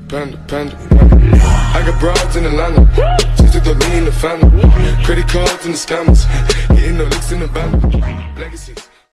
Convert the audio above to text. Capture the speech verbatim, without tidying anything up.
panda, panda, panda. I got broads in Atlanta, just to throw me in the family. Credit cards and the scammers, getting no licks in the band. Legacies.